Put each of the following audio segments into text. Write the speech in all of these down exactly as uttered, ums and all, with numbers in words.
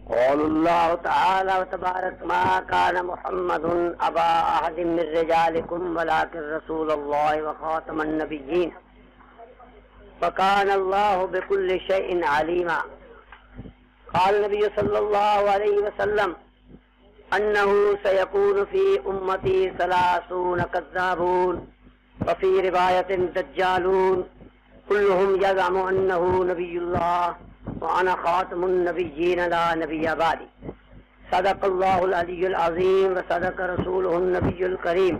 قال الله تعالى وتبارك ما كان محمد أبا أحد من رجالكم ولكن رسول الله وخاتم النبيين وكان الله بكل شيء عليما. قال النبي صلى الله عليه وسلم أنه سيكون في أمتي ثلاثون كذابون وفي رواية دجالون كلهم يزعم أنه نبي الله وأنا خاتم النبيين لا نبي بعدي. صدق الله العلي العظيم وصدق رسوله النبي الكريم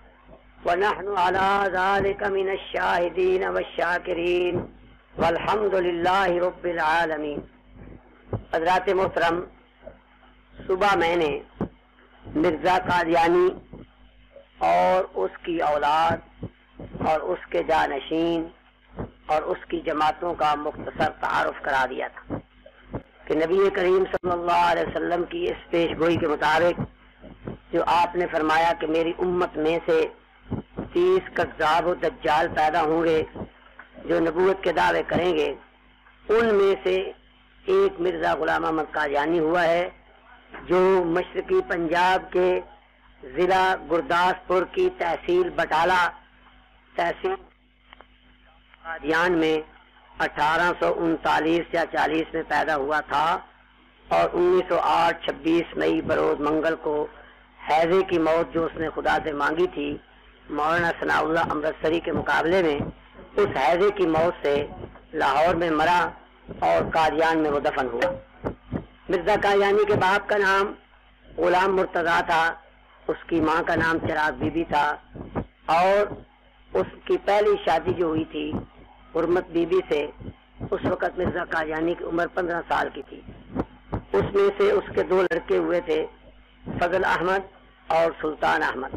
ونحن على ذلك من الشاهدين والشاكرين والحمد لله رب العالمین. حضرات محترم، صبح میں نے مرزا قادیانی اور اس کی اولاد اور اس کے جانشین اور اس کی جماعتوں کا مختصر تعارف کرا دیا تھا کہ نبی کریم صلی اللہ علیہ وسلم کی اس پیش گوئی کے مطابق جو آپ نے فرمایا کہ میری امت میں سے تیس کذاب و دجال پیدا ہوں گے جو نبوت کے دعوے کریں گے، ان میں سے ایک مرزا غلام احمد قادیانی ہوا ہے جو مشرقی پنجاب کے ضلع گرداسپور کی تحصیل بٹالہ تحصیل قادیان میں اٹھارہ سو انتالیس یا چالیس میں پیدا ہوا تھا اور انیس سو آٹھ چھبیس مئی بروز منگل کو حیضے کی موت جو اس نے خدا سے مانگی تھی مولانا ثناء اللہ امرتسری کے مقابلے میں، اس حیضے کی موت سے لاہور میں مرا اور قادیان میں وہ دفن ہوا. مرزا قادیانی کے باپ کا نام غلام مرتضیٰ تھا، اس کی ماں کا نام چراغ بی بی تھا اور اس کی پہلی شادی جو ہوئی تھی حرمت بی بی سے، اس وقت مرزا قادیانی کی عمر پندرہ سال کی تھی. اس میں سے اس کے دو لڑکے ہوئے تھے، فضل احمد اور سلطان احمد.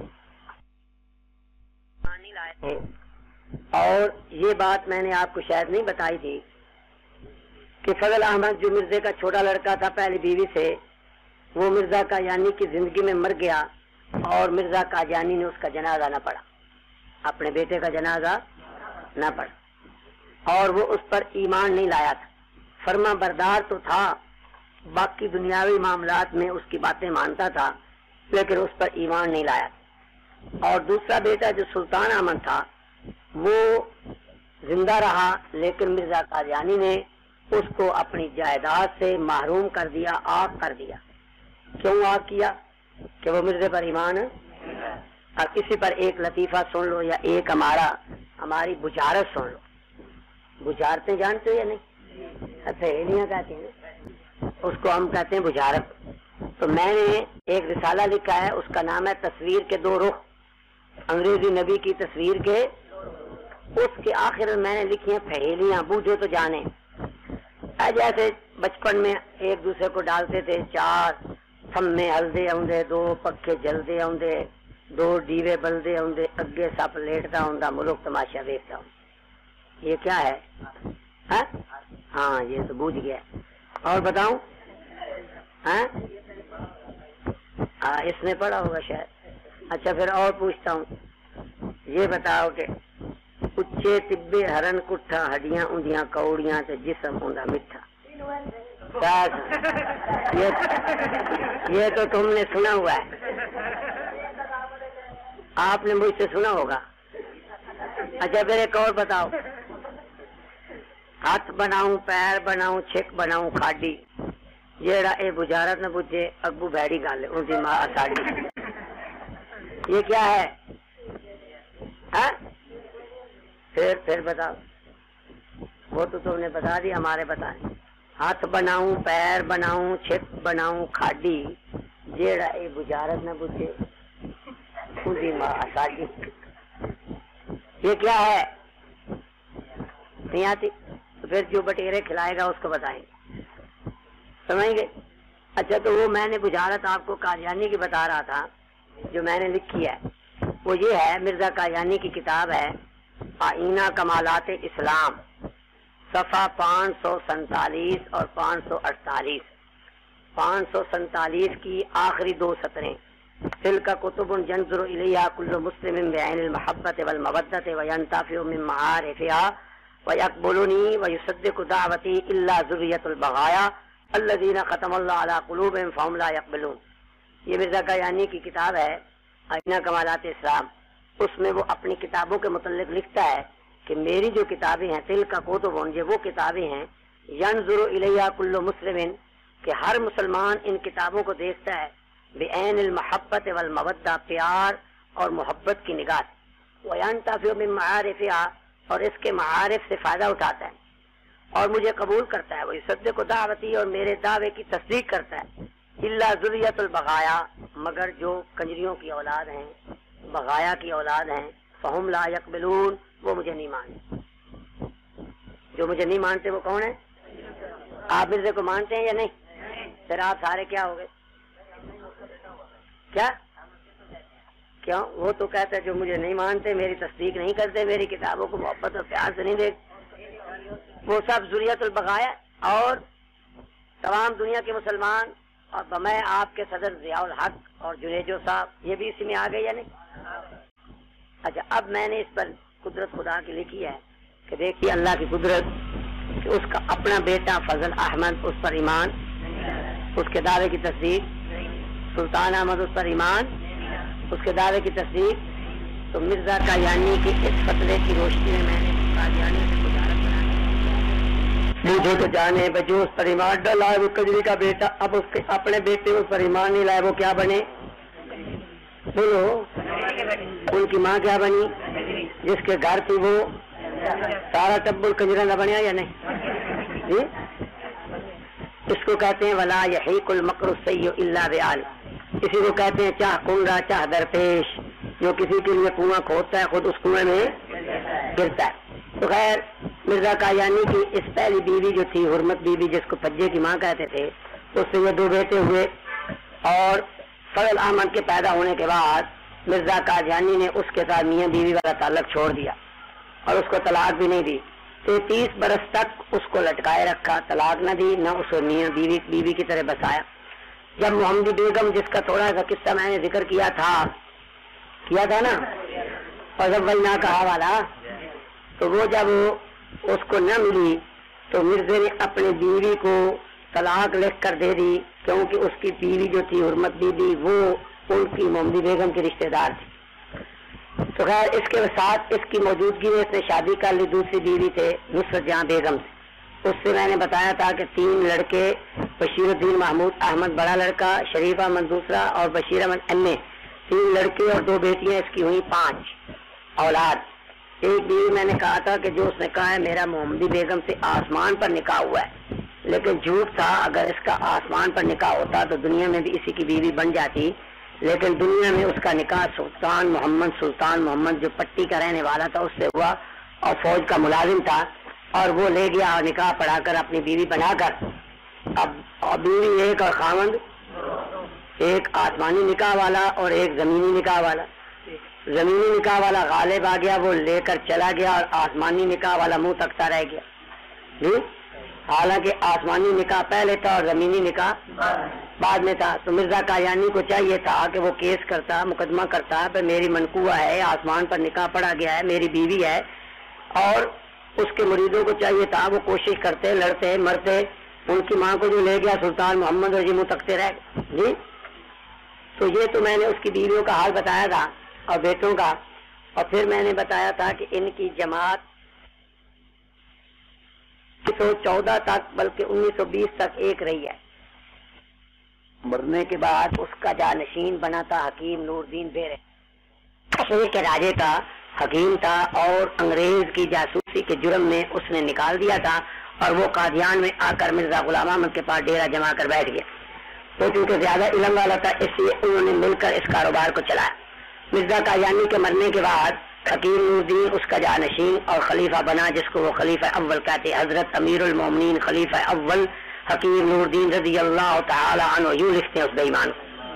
اور یہ بات میں نے آپ کو شاید نہیں بتائی تھی کہ فضل احمد جو مرزے کا چھوٹا لڑکا تھا پہلی بیوی سے، وہ مرزا قادیانی کی زندگی میں مر گیا اور مرزا قادیانی نے اس کا جنازہ نہ پڑھا، اپنے بیٹے کا جنازہ نہ پڑھا اور وہ اس پر ایمان نہیں لایا تھا. فرما بردار تو تھا، باقی دنیاوی معاملات میں اس کی باتیں مانتا تھا لیکن اس پر ایمان نہیں لایا تھا. اور دوسرا بیٹا جو سلطان احمد تھا وہ زندہ رہا لیکن مرزا قادیانی نے اس کو اپنی جائیداد سے محروم کر دیا، آگ کر دیا. کیوں آگ کیا؟ کہ وہ مرزے پر ایمان. اور کسی پر ایک لطیفہ سن لو یا ایک ہمارا ہماری بجارت سن لو. بجارتیں جانتے ہو یا نہیں؟ پہیلیاں کہتے ہیں، اس کو ہم کہتے ہیں بجارت. تو میں نے ایک رسالہ لکھا ہے، اس کا نام ہے تصویر کے دو رخ، انگریزی نبی کی تصویر کے. اس کے آخر میں میں نے لکھی ہیں پہیلیاں، بوجھو تو جانے. جیسے بچپن میں ایک دوسرے کو ڈالتے تھے، چار تھمے ہلدے آدھے، دو پکھے جلدے آدھے، دو ڈیوے بلدے آدھے، اگے سپ لیٹتا ہوں ملک تماشا دیکھتا ہوں. یہ کیا ہے؟ ہاں یہ تو بوجھ گیا. اور بتاؤں؟ ہاں اس نے پڑھا ہوگا شاید. اچھا پھر اور پوچھتا ہوں، یہ بتاؤ کہ اچے تبے ہرن کٹھا ہڈیاں اندیاں کوڑیاں تے جسم ہوندا میٹھا. یہ تو تم نے سنا ہوا ہے، آپ نے مجھ سے سنا ہوگا. اچھا پھر ایک اور بتاؤ، ہاتھ بناؤں پیر بناؤں چھک بناؤں کھاڈی، جیڑا اے بجارت نہ پوچھے اگو بھیڑی گل ان کی ماں ساڑی. یہ کیا ہے؟ ہاں پھر پھر بتاؤ. وہ تو تم نے بتا دی، ہمارے بتائیں. ہاتھ بناؤں پیر بناؤں چھک بناؤں کھاڈی، جیڑا اے بجارت نہ پوچھے ان کی ماں ساڑی. یہ کیا ہے؟ نہیں آتی؟ تو پھر جو بٹیرے کھلائے گا اس کو بتائیں گے، سمجھ گئے؟ اچھا تو وہ میں نے بجارت آپ کو قادیانی کی بتا رہا تھا جو میں نے لکھی ہے، وہ یہ ہے، مرزا قادیانی کی کتاب ہے آئینہ کمالات اسلام، صفحہ پانچ سو سینتالیس اور پانچ سو اڑتالیس. پانچ سو سینتالیس کی آخری دو سطریں، تلک کتب ينظر الیہا کل مسلم بعین المحبت والمودت وینتفع من معارفها ویقبلنی ویصدق دعوتی الا ذریۃ البغایا الذین ختم اللہ علی قلوبہم فہم لا یقبلون. یہ مرزا قادیانی کی کتاب ہے آئینہ کمالات اسلام. اس میں وہ اپنی کتابوں کے متعلق لکھتا ہے کہ میری جو کتابیں ہیں تل کا کتب یہ وہ کتابیں ہیں ینظر الیہا کل مسلم کہ ہر مسلمان ان کتابوں کو دیکھتا ہے بعین المحبت والمودہ پیار اور محبت کی نگاہ سے. وینتفع من معارفہا اور اس کے معارف سے فائدہ اٹھاتا ہے اور مجھے قبول کرتا ہے. ویصدق دعوتی اور میرے دعوے کی تصدیق کرتا ہے. الا ذریۃ البغایا مگر جو کنجریوں کی اولاد ہیں بغایا کی اولاد ہیں فہم لا یقبلون وہ مجھے نہیں مانتے. جو مجھے نہیں مانتے وہ کون ہے؟ آپ مرزے کو مانتے ہیں یا نہیں؟ پھر آپ سارے کیا ہو گئے؟ کیا کیوں؟ وہ تو کہتا ہے جو مجھے نہیں مانتے میری تصدیق نہیں کرتے میری کتابوں کو محبت اور پیار سے نہیں دیکھتے وہ سب ذریۃ البغایا اور تمام دنیا کے مسلمان اور میں آپ کے صدر ضیاء الحق اور جنیجو صاحب یہ بھی اسی میں آ گئے یا نہیں؟ اچھا اب میں نے اس پر قدرت خدا کی لکھی ہے کہ دیکھیے اللہ کی قدرت کہ اس کا اپنا بیٹا فضل احمد اس پر ایمان اس کے دعوے کی تصدیق سلطان احمد اس پر ایمان اس کے دعوے کی تصدیق. تو مرزا قادیانی کی اس فتوے کی روشنی میں میں نے قادیانی سے تجارت بنائی مجھے تو جانے بجو اس پر ایمان ڈالا ہے وہ کجری کا بیٹا اب اس کے اپنے بیٹے اس پر ایمان نہیں لائے وہ کیا بنے؟ بولو ان کی ماں کیا بنی؟ جس کے گھر تھی وہ سارا ٹبل کجرا نہ بنیا یا نہیں؟ جی اس کو کہتے ہیں ولا یحیق المکر السیء الا بآل. کسی کو کہتے ہیں چاہ کنڈا چاہ درپیش جو کسی کے لیے کنواں کھودتا ہے خود اس کنویں میں گرتا ہے. تو خیر مرزا قادیانی کی اس پہلی بیوی جو تھی حرمت بیوی جس کو پجے کی ماں کہتے تھے اس سے یہ دو بیٹے ہوئے اور فضل احمد کے پیدا ہونے کے بعد مرزا قادیانی نے اس کے ساتھ میاں بیوی والا تعلق چھوڑ دیا اور اس کو طلاق بھی نہیں دی. تینتیس برس تک اس کو لٹکائے رکھا طلاق نہ دی نہ اس کو میاں بیوی بیوی کی طرح بسایا. جب محمدی بیگم جس کا تھوڑا سا قصہ میں نے ذکر کیا تھا کیا تھا نا فضل بھائی نہ کہا والا تو وہ جب اس کو نہ ملی تو مرزے نے اپنی بیوی کو طلاق لکھ کر دے دی کیونکہ اس کی بیوی جو تھی حرمت بیوی وہ ان کی محمدی بیگم کی رشتہ دار تھی. تو خیر اس کے ساتھ اس کی موجودگی میں اس نے شادی کر لی دوسری بیوی تھے نصرت جہاں بیگم سے. اس سے میں نے بتایا تھا کہ تین لڑکے بشیر الدین محمود احمد بڑا لڑکا شریف احمد دوسرا اور بشیر احمد ایم اے تین لڑکے اور دو بیٹیاں اس کی ہوئی پانچ اولاد. ایک بیوی میں نے کہا تھا کہ جو اس نے کہا ہے میرا محمدی بیگم سے آسمان پر نکاح ہوا ہے لیکن جھوٹ تھا. اگر اس کا آسمان پر نکاح ہوتا تو دنیا میں بھی اسی کی بیوی بن جاتی لیکن دنیا میں اس کا نکاح سلطان محمد سلطان محمد جو پٹی کا رہنے والا تھا اس سے ہوا اور فوج کا ملازم تھا اور وہ لے گیا اور نکاح پڑھا کر اپنی بیوی بنا کر اب اور بیوی ایک اور خاوند ایک آسمانی نکاح والا اور ایک زمینی نکاح والا. زمینی نکاح والا غالب آ گیا وہ لے کر چلا گیا اور آسمانی نکاح والا منہ تکتا رہ گیا. جی حالانکہ آسمانی نکاح پہلے تھا اور زمینی نکاح بعد میں تھا. تو مرزا قادیانی کو چاہیے تھا کہ وہ کیس کرتا مقدمہ کرتا پہ میری منقوہ ہے آسمان پر نکاح پڑا گیا ہے میری بیوی ہے اور اس کے مریدوں کو چاہیے تھا وہ کوشش کرتے لڑتے مرتے ان کی ماں کو جو لے گیا سلطان محمد اور جی منہ تکتے رہ جی. تو یہ تو میں نے اس کی بیویوں کا حال بتایا تھا اور بیٹوں کا اور پھر میں نے بتایا تھا کہ ان کی جماعت سو چودہ تک بلکہ انیس سو بیس تک ایک رہی ہے. مرنے کے بعد اس کا جانشین بنا تھا حکیم نور الدین بیرے کشمیر کے راجے کا حکیم تھا اور انگریز کی جاسوسی کے جرم میں اس نے نکال دیا تھا اور وہ قادیان میں آ کر مرزا غلام احمد کے پاس ڈیرا جما کر بیٹھ گیا. تو چونکہ زیادہ علم والا تھا اس لیے انہوں نے مل کر اس کاروبار کو چلایا. مرزا قادیانی کے مرنے کے بعد حکیم نور الدین اس کا جانشین اور خلیفہ بنا جس کو وہ خلیفہ اول کہتے حضرت امیر المومنین خلیفہ اول حکیم نور الدین رضی اللہ تعالی عنہ. یوں لکھتے ہیں اس بے ایمان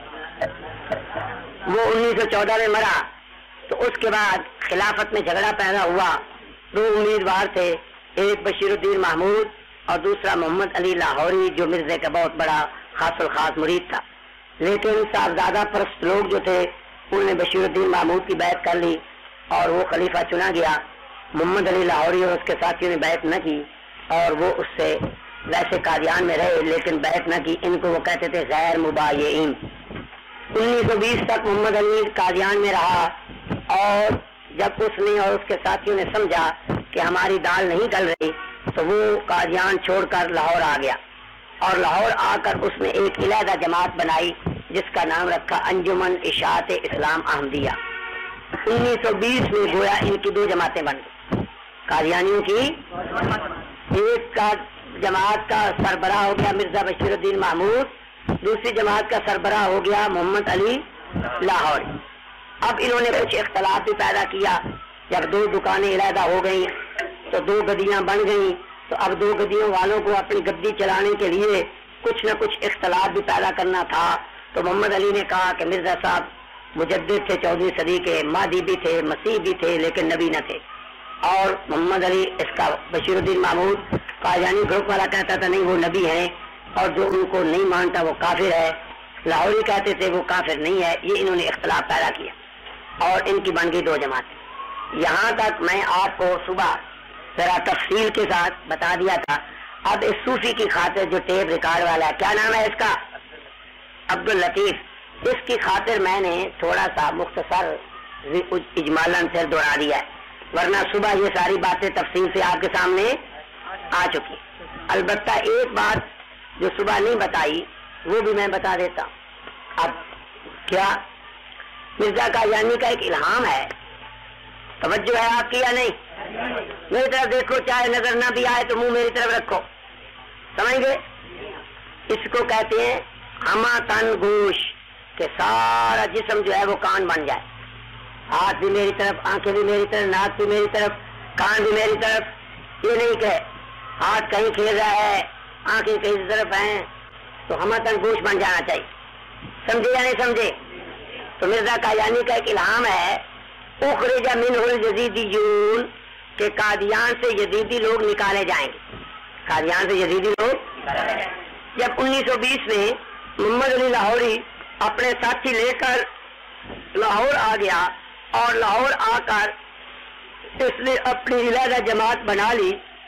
وہ انیس سو چودہ میں مرا. تو اس کے بعد خلافت میں جھگڑا پیدا ہوا. دو امیدوار تھے ایک بشیر الدین محمود اور دوسرا محمد علی لاہوری جو مرزے کا بہت بڑا خاص الخاص مرید تھا. لیکن صاحبزادہ پرست لوگ جو تھے انہوں نے بشیر الدین محمود کی بیعت کر لی اور وہ خلیفہ چنا گیا. محمد علی لاہوری اور اس کے ساتھیوں نے بیعت نہ کی اور وہ اس سے ویسے قادیان میں رہے لیکن بیعت نہ کی. ان کو وہ کہتے تھے غیر مبایعین. انیس سو بیس تک محمد علی قادیان میں رہا اور جب اس نے اور اس کے ساتھیوں نے سمجھا کہ ہماری دال نہیں گل رہی تو وہ قادیان چھوڑ کر لاہور آ گیا اور لاہور آ کر اس نے ایک علیحدہ جماعت بنائی جس کا نام رکھا انجمن اشاعت اسلام احمدیہ. انیس سو بیس میں گویا ان کی دو جماعتیں بن گئی قادیانیوں کی. ایک کا جماعت کا سربراہ ہو گیا مرزا بشیر الدین محمود, دوسری جماعت کا سربراہ ہو گیا محمد علی لاہوری. اب انہوں نے کچھ اختلاف بھی پیدا کیا. جب دو دکانیں علیحدہ ہو گئیں تو دو گدیاں بن گئیں تو اب دو گدیوں والوں کو اپنی گدی چلانے کے لیے کچھ نہ کچھ اختلاف بھی پیدا کرنا تھا. تو محمد علی نے کہا کہ مرزا صاحب مجدد تھے چودہویں صدی کے, مہدی بھی تھے, مسیح بھی تھے, لیکن نبی نہ تھے. اور محمد علی اس کا بشیر الدین محمود قادیانی گروپ والا کہتا تھا نہیں وہ نبی ہیں اور جو ان کو نہیں مانتا وہ کافر ہے. لاہوری کہتے تھے وہ کافر نہیں ہے. یہ انہوں نے اختلاف پیدا کیا اور ان کی بن گئی دو جماعتیں. یہاں تک میں آپ کو صبح ذرا تفصیل کے ساتھ بتا دیا تھا. اب اس صوفی کی خاطر جو ٹیپ ریکارڈ والا ہے, کیا نام ہے اس کا, عبد اللطیف, اس کی خاطر میں نے تھوڑا سا مختصر اجمالاً سے دوہرا دیا ہے, ورنہ صبح یہ ساری باتیں تفصیل سے آپ کے سامنے آ چکی. البتہ ایک بات جو صبح نہیں بتائی وہ بھی میں بتا دیتا ہوں. اب کیا مرزا قادیانی کا ایک الہام ہے, توجہ ہے آپ کی یا نہیں؟ میری طرف دیکھو, چاہے نظر نہ بھی آئے تو منہ میری طرف رکھو, سمجھ گئے؟ اس کو کہتے ہیں ہما تن گوش, کہ سارا جسم جو ہے وہ کان بن جائے. ہاتھ بھی میری طرف, آنکھیں بھی میری طرف, ناک بھی میری طرف, کان بھی میری طرف. یہ نہیں کہ ہاتھ کہیں کھیل رہا ہے, آنکھیں کہیں طرف ہیں, تو ہما تن گوش بن جانا چاہیے. سمجھے یا نہیں سمجھے؟ تو مرزا قادیانی کا ایک الہام ہے اخرج منہ الجدیدیون, کہ قادیان سے یزیدی لوگ نکالے جائیں گے. قادیان سے یزیدی لوگ. جب انیس سو بیس میں محمد علی لاہوری اپنے ساتھی لے کر لاہور آ گیا اور لاہور آ کر اس نے اپنی علیحدہ جماعت بنا لی,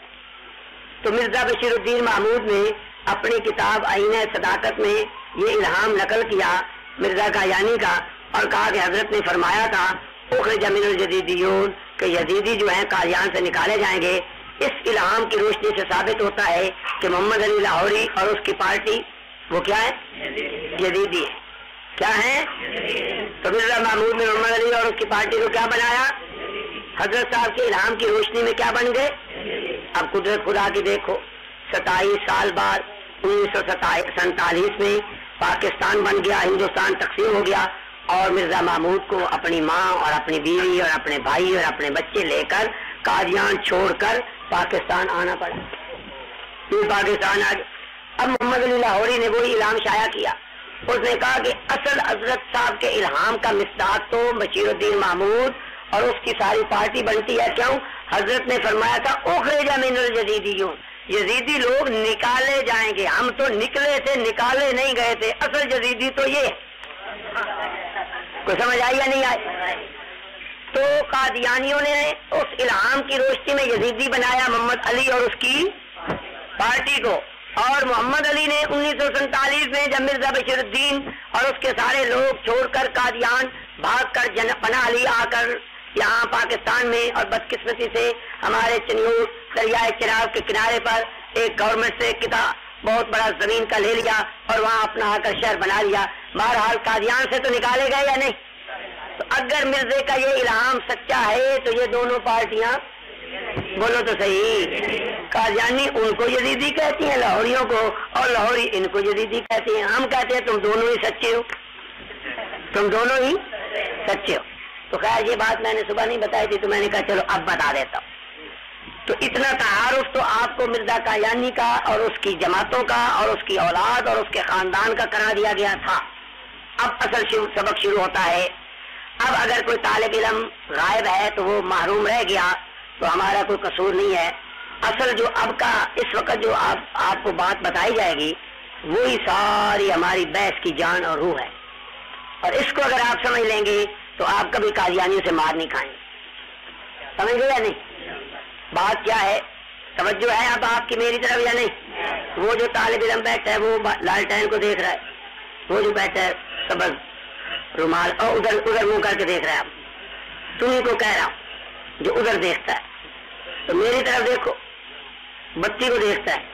تو مرزا بشیر الدین محمود نے اپنی کتاب آئینہ صداقت میں یہ الہام نقل کیا مرزا قادیانی کا اور کہا کہ حضرت نے فرمایا تھا اخرج من الجدیدیون, کہ یزیدی جو ہیں قادیان سے نکالے جائیں گے. اس الہام کی روشنی سے ثابت ہوتا ہے کہ محمد علی لاہوری اور اس کی پارٹی وہ کیا ہے, یزیدی ہے. کیا ہے؟ تو مرزا محمود نے محمد علی اور اس کی پارٹی کو کیا بنایا, حضرت صاحب کے الہام کی روشنی میں کیا بن گئے. اب قدرت خدا کی دیکھو, ستائیس سال بعد انیس سو سینتالیس میں پاکستان بن گیا, ہندوستان تقسیم ہو گیا اور مرزا محمود کو اپنی ماں اور اپنی بیوی اور اپنے بھائی اور اپنے بچے لے کر قادیان چھوڑ کر پاکستان آنا پڑا. یہ پاکستان آج. اب محمد علی لاہوری نے وہی الہام شائع کیا. اس نے کہا کہ اصل حضرت صاحب کے الہام کا مصداق تو بشیر الدین محمود اور اس کی ساری پارٹی بنتی ہے. کیوں؟ حضرت نے فرمایا تھا اخرج من الجدیدیون, یزیدی لوگ نکالے جائیں گے. ہم تو نکلے تھے, نکالے نہیں گئے تھے. اصل یزیدی تو یہ کوئی سمجھ آئی یا نہیں آئی؟ تو قادیانیوں نے اس الہام کی روشنی میں یزیدی بنایا محمد علی اور اس کی پارٹی کو, اور محمد علی نے انیس سو سینتالیس میں جب مرزا بشیر الدین اور اس کے سارے لوگ چھوڑ کر قادیان بھاگ کر جن پناہ لی آ کر یہاں پاکستان میں, اور بدقسمتی سے ہمارے چنیور دریائے چناب کے کنارے پر ایک گورنمنٹ سے کتاب بہت بڑا زمین کا لے لیا اور وہاں اپنا آ کر شہر بنا لیا. بہرحال قادیان سے تو نکالے گئے یا نہیں؟ تو اگر مرزے کا یہ الہام سچا ہے تو یہ دونوں پارٹیاں, بولو تو صحیح, قادیانی ان کو یزیدی کہتی ہیں لاہوریوں کو, اور لاہوری ان کو یزیدی کہتی ہیں. ہم کہتے ہیں تم دونوں ہی سچے ہو, تم دونوں ہی سچے ہو. تو خیر یہ بات میں نے صبح نہیں بتائی تھی تو میں نے کہا چلو اب بتا دیتا ہوں. تو اتنا تعارف تو آپ کو مرزا قادیانی کا اور اس کی جماعتوں کا اور اس کی اولاد اور اس کے خاندان کا کرا دیا گیا تھا. اب اصل شروع سبق شروع ہوتا ہے. اب اگر کوئی طالب علم غائب ہے تو وہ محروم رہ گیا تو ہمارا کوئی قصور نہیں ہے. اصل جو اب کا اس وقت جو آپ آپ کو بات بتائی جائے گی وہی ساری ہماری بحث کی جان اور روح ہے, اور اس کو اگر آپ سمجھ لیں گے تو آپ کبھی قادیانیوں سے مار نہیں کھائیں. سمجھ گئے یا نہیں؟ بات کیا ہے؟ توجہ ہے اب آپ کی میری طرف یا نہیں؟ وہ جو طالب علم بیٹھا ہے وہ لالٹین کو دیکھ رہا ہے، وہ جو بیٹھا ہے سبز رومال اور ادھر ادھر منہ کر کے دیکھ رہا ہے، تمہیں کو کہہ رہا ہوں جو ادھر دیکھتا ہے تو میری طرف دیکھو، بتی کو دیکھتا ہے،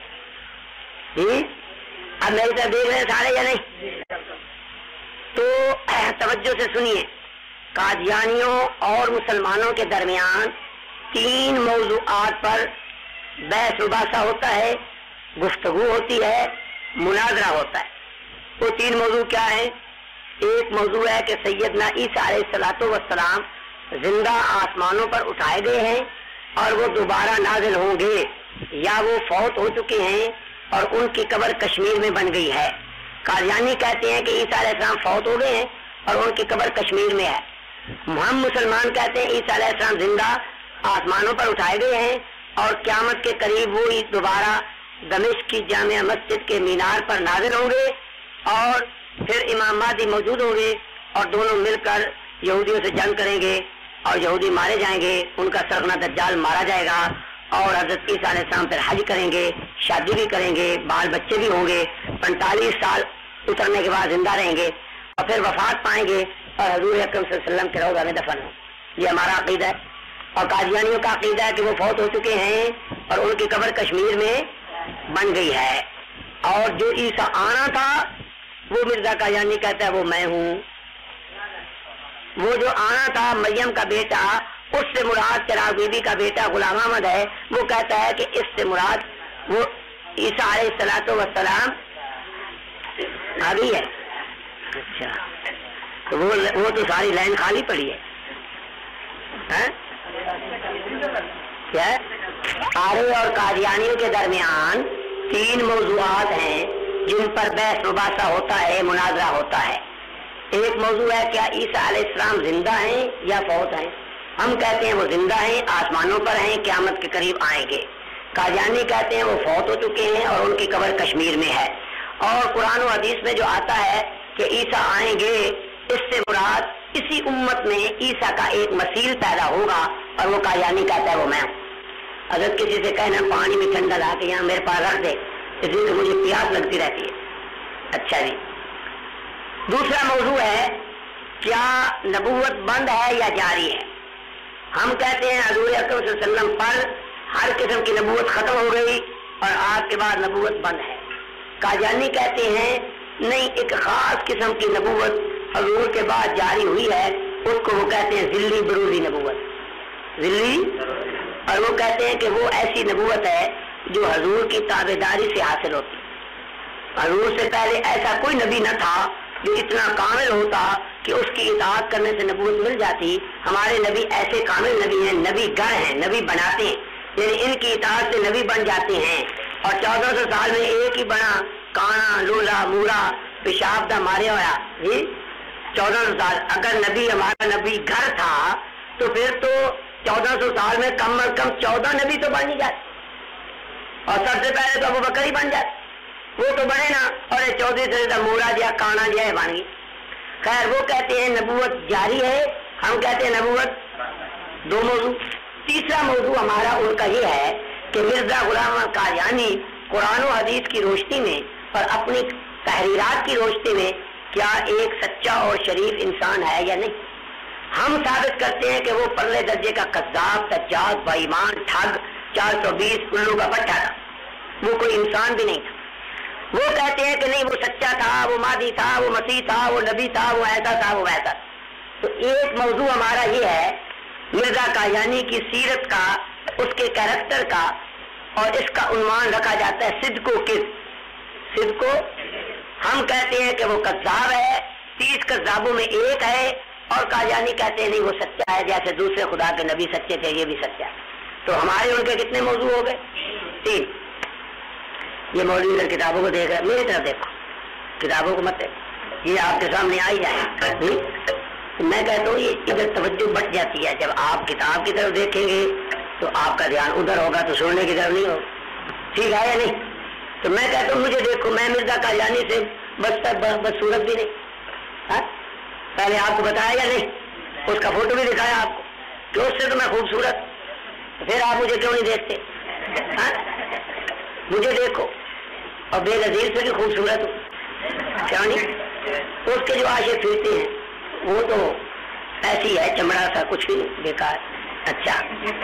اب میری طرف دیکھ رہے ہیں سارے یا نہیں؟ تو توجہ سے سنیے، قادیانیوں اور مسلمانوں کے درمیان تین موضوعات پر بحث مباحثہ ہوتا ہے، گفتگو ہوتی ہے، مناظرہ ہوتا ہے۔ وہ تین موضوع کیا ہیں؟ ایک موضوع ہے کہ سیدنا عیسیٰ علیہ الصلوۃ والسلام زندہ آسمانوں پر اٹھائے گئے ہیں اور وہ دوبارہ نازل ہوں گے، یا وہ فوت ہو چکے ہیں اور ان کی قبر کشمیر میں بن گئی ہے۔ قادیانی کہتے ہیں کہ عیسیٰ علیہ السلام فوت ہو گئے ہیں اور ان کی قبر کشمیر میں ہے۔ ہم مسلمان کہتے ہیں عیسیٰ علیہ السلام زندہ آسمانوں پر اٹھائے گئے ہیں اور قیامت کے قریب وہ دوبارہ دمشق کی جامع مسجد کے مینار پر نازل ہوں گے اور پھر امام مہدی موجود ہوں گے اور دونوں مل کر یہودیوں سے جنگ کریں گے اور یہودی مارے جائیں گے، ان کا سرغنہ دجال مارا جائے گا اور حضرت عیسیٰ علیہ السلام پھر حج کریں گے، شادی بھی کریں گے، بال بچے بھی ہوں گے، پینتالیس سال اترنے کے بعد زندہ رہیں گے اور پھر وفات پائیں گے اور حضور اکرم صلی اللہ علیہ وسلم کے روضہ میں دفن ہوں۔ یہ ہمارا عقیدہ ہے۔ اور قادیانیوں کا عقیدہ ہے کہ وہ فوت ہو چکے ہیں اور ان کی قبر کشمیر میں بن گئی ہے، اور جو عیسیٰ آنا تھا وہ مرزا قادیانی کہتا ہے وہ میں ہوں۔ وہ جو آنا تھا مریم کا بیٹا، اس سے مراد چراغ بی بی کا بیٹا غلام احمد ہے، وہ کہتا ہے کہ اس سے مراد وہ عیسیٰ علیہ الصلوۃ والسلام ابھی ہے۔ اچھا تو وہ وہ تو ساری لائن خالی پڑی ہے کیا؟ آرے اور قادیانیوں کے درمیان تین موضوعات ہیں جن پر بحث مباحثہ ہوتا ہے، مناظرہ ہوتا ہے۔ ایک موضوع ہے کیا عیسیٰ علیہ السلام زندہ ہیں یا فوت ہیں؟ ہم کہتے ہیں وہ زندہ ہیں، آسمانوں پر ہیں، قیامت کے قریب آئیں گے۔ قادیانی کہتے ہیں وہ فوت ہو چکے ہیں اور ان کی قبر کشمیر میں ہے۔ اور قرآن و حدیث میں جو آتا ہے کہ عیسیٰ آئیں گے، اس سے مراد اسی امت میں عیسیٰ کا ایک مسیح پیدا ہوگا، اور وہ قادیانی کہتا ہے وہ میں ہوں۔ اگر کسی سے کہنا پانی میں ٹھنڈا لا کے یہاں میرے پاس رکھ دے، اس لیے کہ مجھے پیاس لگتی رہتی ہے۔ اچھا جی، دوسرا موضوع ہے کیا نبوت بند ہے یا جاری ہے؟ ہم کہتے ہیں حضور اکرم صلی اللہ علیہ وسلم پر ہر قسم کی نبوت ختم ہو گئی اور آپ کے بعد نبوت بند ہے۔ قادیانی کہتے ہیں نہیں، ایک خاص قسم کی نبوت حضور کے بعد جاری ہوئی ہے، اس کو وہ کہتے ہیں ذلی بروزی نبوت، ذلی، اور وہ کہتے ہیں کہ وہ ایسی نبوت ہے جو حضور کی تابعداری سے حاصل ہوتی۔ حضور سے پہلے ایسا کوئی نبی نہ تھا جو اتنا کامل ہوتا کہ اس کی اطاعت کرنے سے نبوت مل جاتی۔ ہمارے نبی ایسے کامل نبی ہیں، نبی گڑھ ہیں، نبی بناتے ہیں، یعنی ان کی اطاعت سے نبی بن جاتے ہیں۔ اور چودہ سو سال میں ایک ہی بنا کانا لولا مورا پیشاب دا مارے ہوا جی چودہ سو سال۔ اگر نبی ہمارا نبی گھر تھا تو پھر تو چودہ سو سال میں کم از کم چودہ نبی تو بن ہی جاتے، اور سب سے پہلے تو ابو بکر ہی بن جاتے، وہ تو بنے نا، اور چودہ سے مورا دیا کانا دیا ہے بن گئی۔ خیر، وہ کہتے ہیں نبوت جاری ہے، ہم کہتے ہیں نبوت دو موضوع۔ تیسرا موضوع ہمارا ان کا یہ ہے کہ مرزا غلام قادیانی قرآن و حدیث کی روشنی میں اور اپنی تحریرات کی روشنی میں کیا ایک سچا اور شریف انسان ہے یا نہیں؟ ہم ثابت کرتے ہیں کہ وہ پرلے درجے کا قذاب، دجال، بے ایمان، ٹھگ، چار سو بیس الو کا پٹھا تھا، وہ کوئی انسان بھی نہیں تھا۔ وہ کہتے ہیں کہ نہیں، وہ سچا تھا، وہ مہدی تھا، وہ مسیح تھا، وہ نبی تھا، وہ ایسا تھا، وہ ویسا۔ تو ایک موضوع ہمارا یہ ہے مرزا قادیانی کی سیرت کا، اس کے کیریکٹر کا، اور اس کا عنوان رکھا جاتا ہے صدق و کذب۔ صدق و، ہم کہتے ہیں کہ وہ قذاب ہے، تیس قذابوں میں ایک ہے، اور قادیانی کہتے ہیں نہیں وہ سچا ہے، جیسے دوسرے خدا کے نبی سچے تھے، یہ بھی سچا ہے۔ تو ہمارے ان کے کتنے موضوع ہو گئے؟ تین۔ یہ مولوی ادھر کتابوں کو دیکھ رہا ہے، میری طرف دیکھو، کتابوں کو مت دیکھو، یہ آپ کے سامنے آ ہی جائے۔ میں کہتا ہوں یہ ادھر توجہ بٹ جاتی ہے، جب آپ کتاب کی طرف دیکھیں گے تو آپ کا دھیان ادھر ہوگا، تو سننے کی طرف نہیں ہوگا، ٹھیک ہے یا نہیں؟ تو میں کہتا ہوں مجھے دیکھو، میں مرزا قادیانی سے بس بدصورت بھی نہیں، پہلے آپ کو بتایا یا نہیں؟ اس کا فوٹو بھی دکھایا آپ کو کہ اس سے تو میں خوبصورت، پھر آپ مجھے کیوں نہیں دیکھتے؟ مجھے دیکھو، اور بے نظیر سے بھی خوبصورت ہو، کیا نہیں؟ اس کے جو عاشق پھرتے ہیں وہ تو ایسی ہے چمڑا سا، کچھ بھی بیکار۔ اچھا،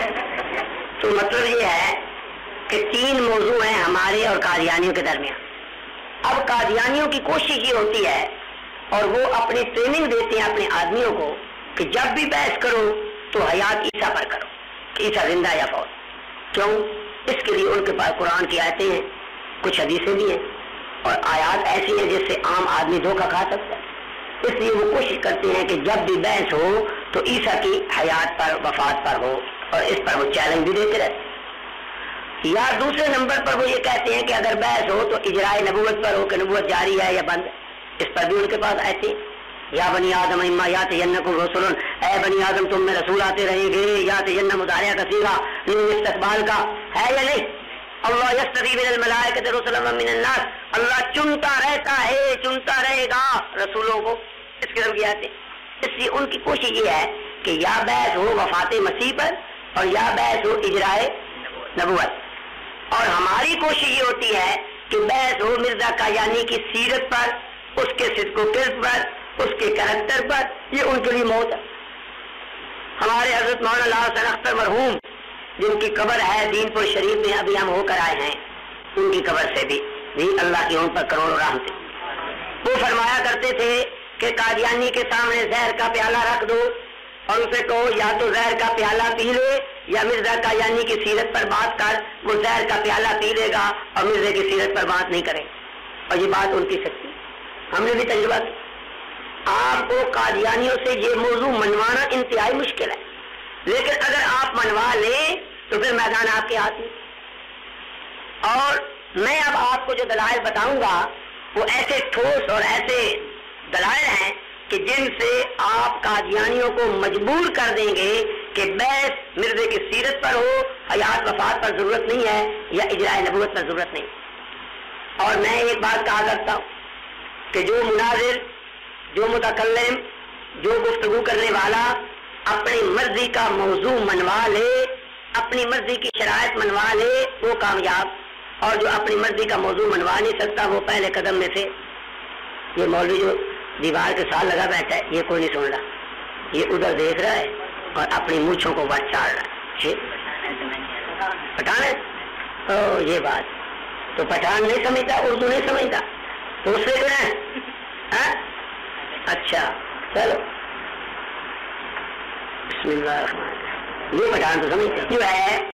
تو مطلب یہ ہے کہ تین موضوع ہیں ہمارے اور قادیانیوں کے درمیان۔ اب قادیانیوں کی کوشش یہ ہوتی ہے اور وہ اپنی ٹریننگ دیتے ہیں اپنے آدمیوں کو کہ جب بھی بحث کرو تو حیات عیسیٰ پر کرو کہ عیسیٰ زندہ یا فوت۔ کیوں؟ اس کے لیے ان کے پاس قرآن کی آیتیں ہیں، کچھ حدیثیں بھی ہیں، اور آیات ایسی ہیں جس سے عام آدمی دھوکہ کھا سکتا ہے۔ اس لیے وہ کوشش کرتے ہیں کہ جب بھی بحث ہو تو عیسیٰ کی حیات پر وفات پر ہو، اور اس پر وہ چیلنج بھی دیتے رہتے ہیں۔ یا دوسرے نمبر پر وہ یہ کہتے ہیں کہ اگر بحث ہو تو اجرائے نبوت پر ہو کہ نبوت جاری ہے یا بند ہے، اس پر بھی ان کے پاس آئے تھے۔ یا بنی آدم اما یاتینکم رسول، اے بنی آدم تم میں رسول آتے رہیں گے، یاتین مضارع کا صیغہ یہ استقبال کا ہے یا نہیں؟ اللہ یستفی من الملائکۃ رسلا ومن الناس، اللہ چنتا رہتا ہے، چنتا رہے گا رسولوں کو، اس قسم کی آتے۔ اس لیے ان کی کوشش یہ ہے کہ یا بحث ہو وفات مسیح پر اور یا بحث ہو اجرائے نبوت، اور ہماری کوشش یہ ہوتی ہے کہ بحث ہو مرزا قادیانی کی سیرت پر، اس کے صدق و کرد پر، اس کے کریکٹر پر، یہ ان کے لیے موت ہے۔ ہمارے حضرت مولانا لاہور حسین اختر مرحوم جن کی قبر ہے دین پور شریف میں ابھی ہم ہو کر آئے ہیں، ان کی قبر سے بھی بھی اللہ کی ان پر کروڑوں رحمتیں۔ وہ فرمایا کرتے تھے کہ قادیانی کے سامنے زہر کا پیالہ رکھ دو اور اسے کہو یا تو زہر کا پیالہ پی لے یا مرزا قادیانی کی سیرت پر بات کر، وہ زہر کا پیالہ پی لے گا اور مرزا کی سیرت پر بات نہیں کرے، اور یہ بات ان کی سچی، ہم نے بھی تجربہ کیا۔ آپ کو قادیانیوں سے یہ موضوع منوانا انتہائی مشکل ہے، لیکن اگر آپ منوا لیں تو پھر میدان آپ کے ہاتھ میں۔ اور میں اب آپ کو جو دلائل بتاؤں گا وہ ایسے ٹھوس اور ایسے دلائل ہیں کہ جن سے آپ قادیانیوں کو مجبور کر دیں گے کہ بحث مرزے کی سیرت پر ہو، حیات وفات پر ضرورت نہیں ہے یا اجرائے نبوت پر ضرورت نہیں۔ اور میں ایک بات کہا کرتا ہوں کہ جو مناظر، جو متکلم، جو گفتگو کرنے والا اپنی مرضی کا موضوع منوا لے، اپنی مرضی کی شرائط منوا لے، وہ کامیاب، اور جو اپنی مرضی کا موضوع منوا نہیں سکتا وہ پہلے قدم میں سے۔ یہ مولوی جو دیوار کے ساتھ لگا بیٹھا ہے یہ کوئی نہیں سن رہا، یہ ادھر دیکھ رہا ہے اور اپنی مونچھوں کو وٹ چاڑ رہا ہے۔ پٹھان ہے او یہ بات تو پٹھان نہیں سمجھتا، اردو نہیں سمجھتا تو اس سے جو ہے۔ اچھا چلو بسم اللہ الرحمن الرحیم، یہ پٹھان تو سمجھتے جو ہے